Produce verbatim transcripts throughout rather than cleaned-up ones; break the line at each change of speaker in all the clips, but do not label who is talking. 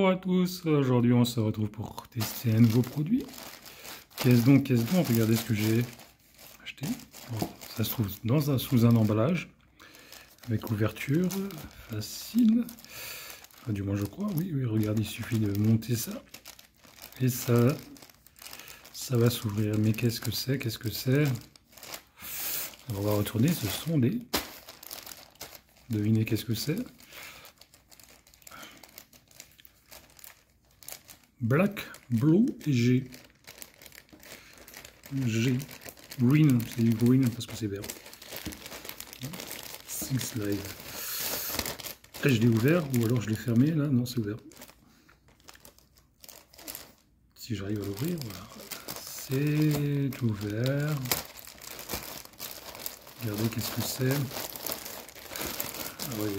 Bonjour à tous, aujourd'hui on se retrouve pour tester un nouveau produit. Qu'est-ce donc, qu'est-ce donc? Regardez ce que j'ai acheté. Bon, ça se trouve dans un, sous un emballage, avec ouverture, facile. Enfin, du moins je crois, oui, oui, regardez, il suffit de monter ça. Et ça, ça va s'ouvrir. Mais qu'est-ce que c'est? Qu'est-ce que c'est? On va retourner, ce sont des... Devinez qu'est-ce que c'est? Black, Blue et G. G. Green, c'est du green parce que c'est vert. Six Live. Là, je l'ai ouvert ou alors je l'ai fermé. Là, non, c'est ouvert. Si j'arrive à l'ouvrir, voilà. C'est ouvert. Regardez qu'est-ce que c'est. Ah ouais.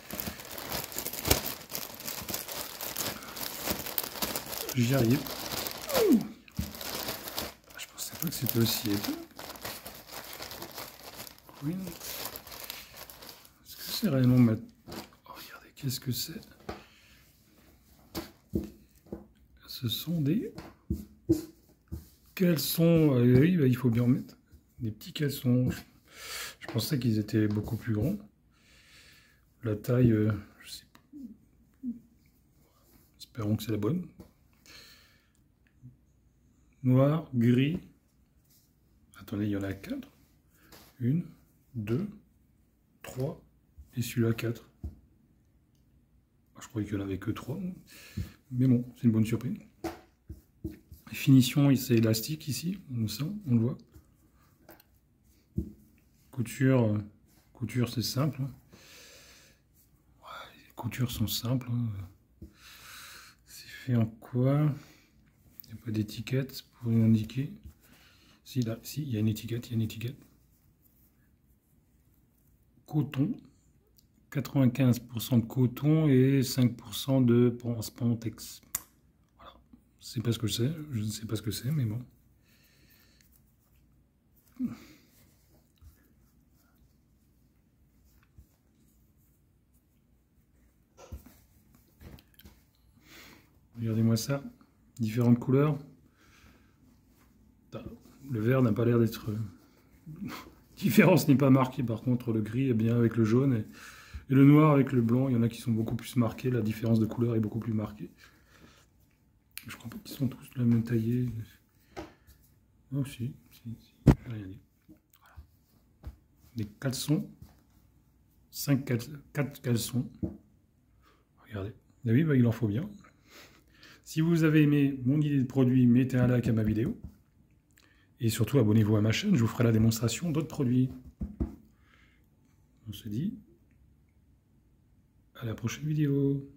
J'y arrive. Je pensais pas que c'était aussi épais. Oui. Est-ce que c'est réellement ma... Oh, regardez, qu'est-ce que c'est? Ce sont des caleçons. Euh, oui, bah, il faut bien en mettre. Des petits caleçons. Je pensais qu'ils étaient beaucoup plus grands. La taille, euh, je sais pas. Espérons que c'est la bonne. Noir, gris. Attendez, il y en a quatre. Une, deux, trois. Et celui-là, quatre. Je croyais qu'il n'y en avait que trois. Mais bon, c'est une bonne surprise. Finition, c'est élastique ici. On le sent, on le voit. Couture, couture c'est simple. Ouais, les coutures sont simples. C'est fait en quoi? Il n'y a pas d'étiquette pour indiquer. Si, là, si, il y a une étiquette, il y a une étiquette. Coton, quatre-vingt-quinze pour cent de coton et cinq pour cent de spandex. Voilà. Je ne sais pas ce que c'est, je ne sais pas ce que c'est, mais bon. Regardez-moi ça, différentes couleurs. Le vert n'a pas l'air d'être... Différence n'est pas marquée, par contre le gris est bien avec le jaune et, et le noir avec le blanc. Il y en a qui sont beaucoup plus marqués, la différence de couleur est beaucoup plus marquée. Je crois pas qu'ils sont tous la même taillée. Oh si, si, si, j'ai rien dit. Voilà. Des caleçons, cinq caleçons, quatre caleçons. Regardez, ah oui, bah, il en faut bien. Si vous avez aimé mon idée de produit, mettez un like à ma vidéo. Et surtout, abonnez-vous à ma chaîne, je vous ferai la démonstration d'autres produits. On se dit à la prochaine vidéo.